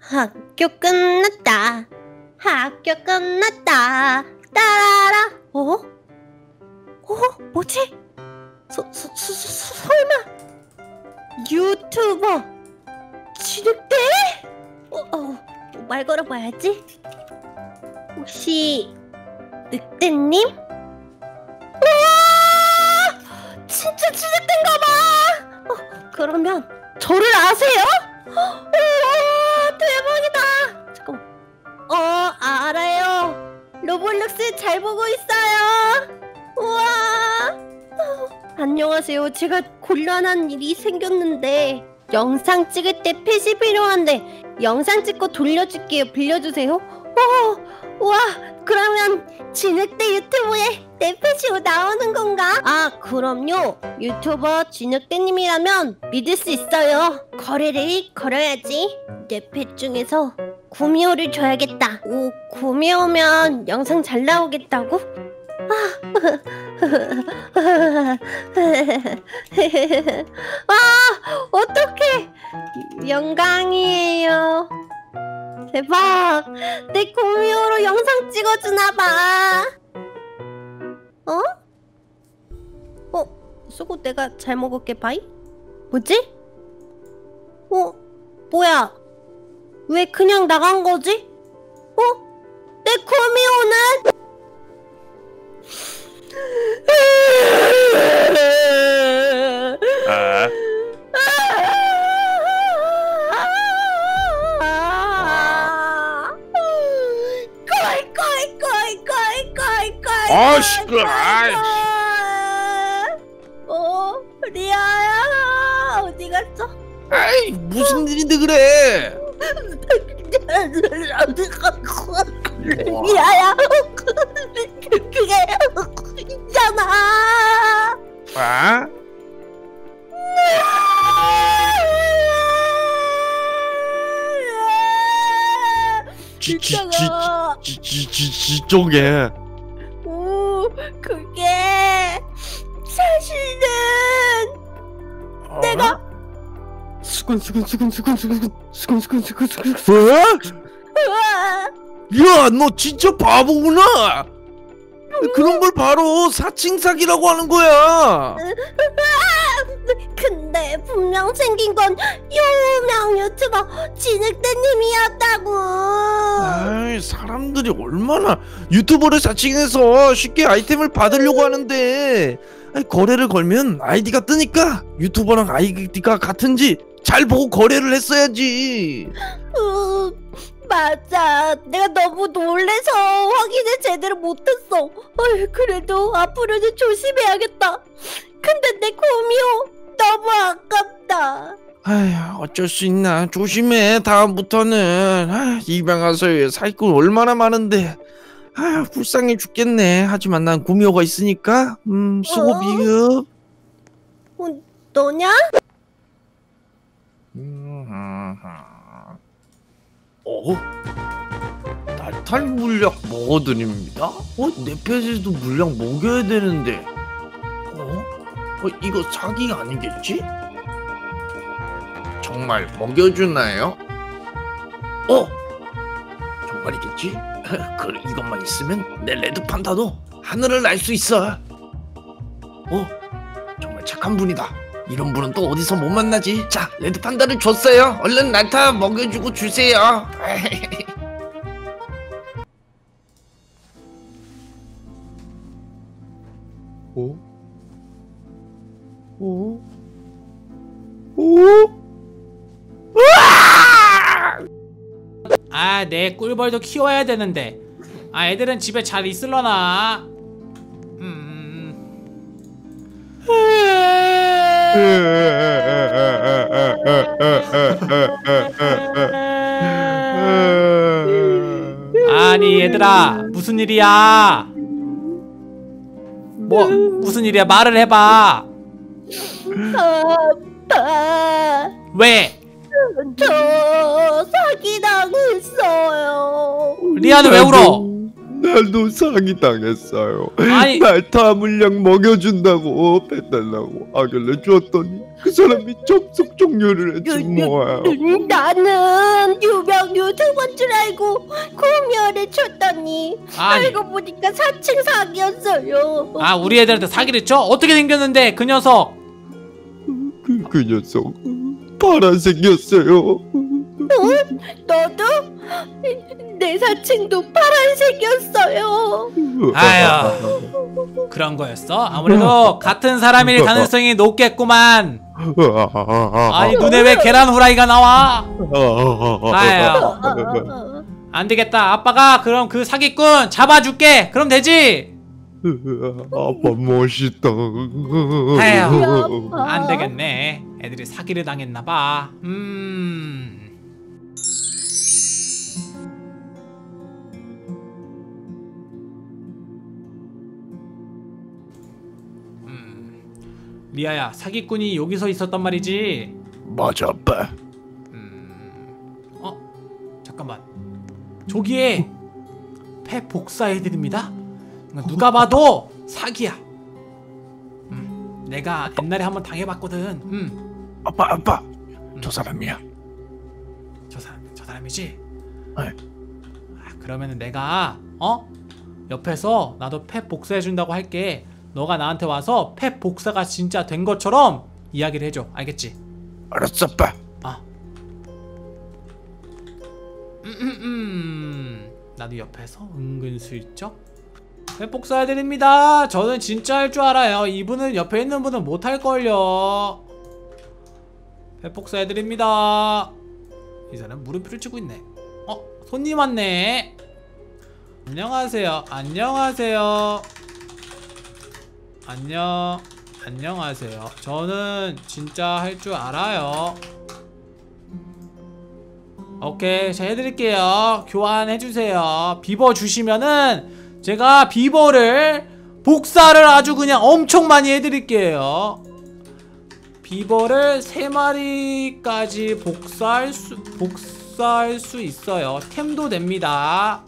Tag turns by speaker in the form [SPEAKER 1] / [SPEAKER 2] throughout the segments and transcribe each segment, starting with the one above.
[SPEAKER 1] 학교 끝났다. 학교 끝났다. 따라라. 뭐지? 설마 유튜버 진흙대? 말 걸어봐야지. 혹시 늑대님? 우와! 진짜 진흙대인가봐. 그러면 저를 아세요? 우와, 대박이다. 잠깐만. 알아요. 로블록스 잘 보고 있어요. 우와. 안녕하세요. 제가 곤란한 일이 생겼는데 영상 찍을 때 펫이 필요한데 영상 찍고 돌려줄게요. 빌려주세요. 우와. 그러면 진흙대 유튜브에 내 펫이 나오는 건가? 그럼요. 유튜버 진흙대님이라면 믿을 수 있어요. 거래를 걸어야지. 내 펫 중에서 구미호를 줘야겠다. 구미호면 영상 잘 나오겠다고? 어떡해. 영광이에요. 대박. 내 구미호로 영상 찍어주나봐. 수고 내가 잘 먹을게. 바이. 뭐지? 뭐야? 왜 그냥 나간 거지? 내 구미호는?
[SPEAKER 2] 시끄러.
[SPEAKER 1] 리아야 어디 갔어?
[SPEAKER 2] 아이, 무슨 일인데 그래?
[SPEAKER 1] 리아야 그게 있잖아.
[SPEAKER 2] 지쪽에.
[SPEAKER 1] 그게 사실은 내가
[SPEAKER 2] 수근. 야, 너 진짜 바보구나. 그런 걸 바로 사칭 사기라고 하는 거야.
[SPEAKER 1] 근데 분명 생긴 건 유명 유튜버 진흙대님이었다고.
[SPEAKER 2] 아이, 사람들이 얼마나 유튜버를 사칭해서 쉽게 아이템을 받으려고 하는데, 거래를 걸면 아이디가 뜨니까 유튜버랑 아이디가 같은지 잘 보고 거래를 했어야지.
[SPEAKER 1] 맞아. 내가 너무 놀래서 확인을 제대로 못했어. 그래도 앞으로는 조심해야겠다. 근데 내 구미호 너무 아깝다.
[SPEAKER 2] 아휴, 어쩔 수 있나. 조심해. 다음부터는. 입양아서의 사기꾼 얼마나 많은데. 불쌍해 죽겠네. 하지만 난 구미호가 있으니까 수고 비읍.
[SPEAKER 1] 너냐?
[SPEAKER 2] 날탈 물약 먹어드립니다. 내 펫에도 물약 먹여야 되는데. 이거 사기 아니겠지? 정말 먹여주나요? 정말이겠지? 그래, 이것만 있으면 내 레드 판다도 하늘을 날 수 있어. 정말 착한 분이다. 이런 분은 또 어디서 못 만나지? 자, 레드 판다를 줬어요. 얼른 날타 먹여주고 주세요.
[SPEAKER 3] 내 꿀벌도 키워야 되는데. 애들은 집에 잘 있을려나? 아니 얘들아, 무슨 일이야? 무슨 일이야? 말을 해봐.
[SPEAKER 1] 아빠,
[SPEAKER 3] 왜?
[SPEAKER 1] 저 사기당했어요.
[SPEAKER 3] 리아는 왜 울어?
[SPEAKER 2] 나도 사기당했어요.
[SPEAKER 3] 아니,
[SPEAKER 2] 날타 물약 먹여준다고 배달라고 하길래 줬더니 그 사람이 접속 종료를 했지 뭐야.
[SPEAKER 1] 나는 유명 말고 구미호를 쳤더니
[SPEAKER 3] 아니.
[SPEAKER 1] 알고 보니까 4층 사기였어요.
[SPEAKER 3] 아, 우리 애들한테 사기를 쳐? 어떻게 생겼는데 그 녀석?
[SPEAKER 2] 그 녀석 파란색이었어요.
[SPEAKER 1] 너도? 내 4층도 파란색이었어요.
[SPEAKER 3] 아유, 그런 거였어? 아무래도 같은 사람일 가능성이 높겠구만. 아니, 눈에 왜 계란 후라이가 나와? 아유, 안 되겠다. 아빠가 그럼 그 사기꾼 잡아줄게. 그럼 되지?
[SPEAKER 2] 아빠 멋있다.
[SPEAKER 3] 아유, 안 되겠네. 애들이 사기를 당했나봐. 리아야, 사기꾼이 여기서 있었단 말이지?
[SPEAKER 2] 맞아, 아빠.
[SPEAKER 3] 잠깐만. 저기에 폐 복사 애들입니다. 누가 봐도 사기야. 내가 옛날에 한번 당해봤거든.
[SPEAKER 2] 아빠. 저 사람이야.
[SPEAKER 3] 저 사람이지?
[SPEAKER 2] 네.
[SPEAKER 3] 그러면은 내가 옆에서 나도 폐 복사해준다고 할게. 너가 나한테 와서 폐 복사가 진짜 된 것처럼 이야기를 해줘. 알겠지?
[SPEAKER 2] 알았어, 아빠.
[SPEAKER 3] 나도 옆에서 은근슬쩍 폐 복사해드립니다. 저는 진짜 할 줄 알아요. 이분은 옆에 있는 분은 못할걸요. 폐 복사해드립니다. 이 사람 물음표를 치고 있네. 손님 왔네. 안녕하세요. 안녕하세요. 저는 진짜 할 줄 알아요. 오케이, 제가 해드릴게요. 교환해주세요. 비버 주시면은 제가 비버를 복사를 아주 그냥 엄청 많이 해드릴게요. 비버를 3마리까지 복사할 수 있어요. 템도 됩니다.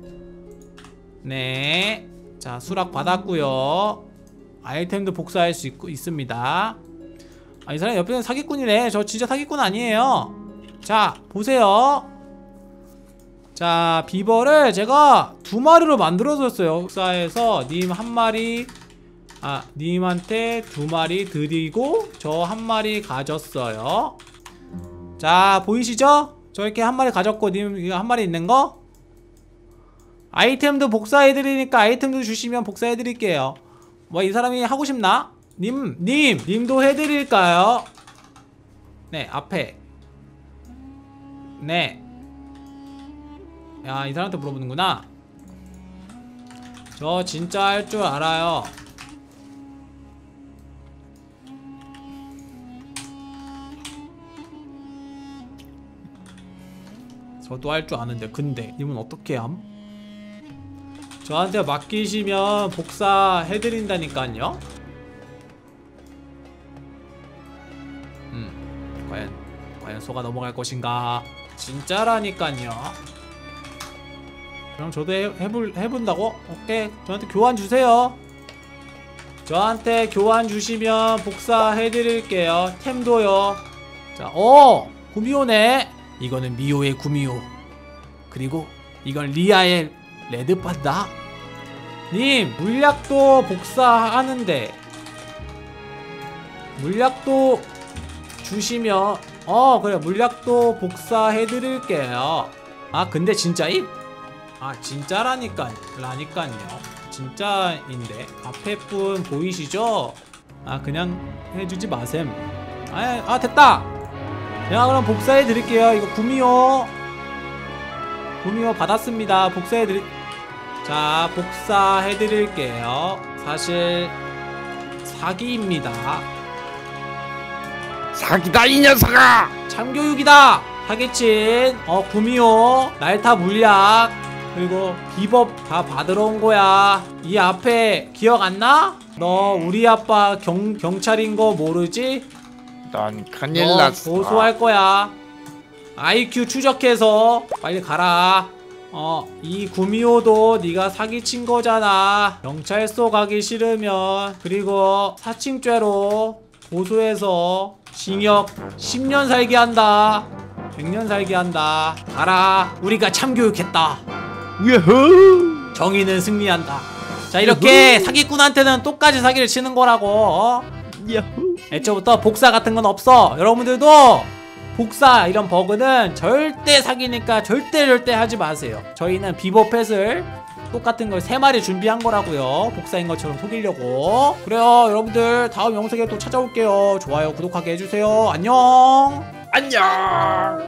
[SPEAKER 3] 네, 자, 수락 받았고요. 아이템도 복사할 수 있습니다. 이 사람 옆에는 사기꾼이래. 저 진짜 사기꾼 아니에요. 자, 보세요. 자, 비버를 제가 2마리로 만들어줬어요. 복사해서 님 1마리, 님한테 2마리 드리고 저 1마리 가졌어요. 자, 보이시죠? 저 이렇게 1마리 가졌고 님 이거 1마리 있는거? 아이템도 복사해드리니까 아이템도 주시면 복사해드릴게요. 뭐 이 사람이 하고 싶나? 님도 해드릴까요? 네, 앞에. 네. 야, 이 사람한테 물어보는구나. 저 진짜 할 줄 알아요. 저도 할 줄 아는데 근데 님은 어떻게 함? 저한테 맡기시면 복사해드린다니깐요? 과연 속아 넘어갈 것인가? 진짜라니깐요. 그럼 저도 해본다고? 오케이, 저한테 교환 주세요. 저한테 교환 주시면 복사해드릴게요. 템도요. 자, 구미호네. 이거는 미호의 구미호. 그리고 이건 리아의 레드판다. 님, 물약도 복사하는데 물약도 주시면 그래, 물약도 복사해드릴게요. 근데 진짜임? 진짜라니까요. 진짜인데 앞에 분 보이시죠? 그냥 해주지 마셈. 됐다. 제가 그럼 복사해드릴게요. 이거 구미호 받았습니다. 자, 복사해드릴게요. 사실 사기입니다.
[SPEAKER 2] 사기다, 이 녀석아.
[SPEAKER 3] 참교육이다. 사기친 구미호 날타 물약 그리고 비법 다 받으러 온 거야. 이 앞에 기억 안 나? 너 우리 아빠 경찰인 거 모르지?
[SPEAKER 2] 난 큰일 났어.
[SPEAKER 3] 고소할 거야. IQ 추적해서 빨리 가라. 이 구미호도 네가 사기친 거잖아. 경찰서 가기 싫으면 그리고 사칭죄로 고소해서 징역 10년 살게 한다. 100년 살게 한다. 알아. 우리가 참교육했다.
[SPEAKER 2] 야호.
[SPEAKER 3] 정의는 승리한다. 자, 이렇게 사기꾼한테는 똑같이 사기를 치는 거라고.
[SPEAKER 2] 야호.
[SPEAKER 3] 애초부터 복사 같은 건 없어. 여러분들도 복사 이런 버그는 절대 사기니까 절대 하지 마세요. 저희는 비버펫을 똑같은 걸 3마리 준비한 거라고요. 복사인 것처럼 속이려고. 그래요, 여러분들 다음 영상에 또 찾아올게요. 좋아요 구독하게 해주세요. 안녕.
[SPEAKER 2] 안녕.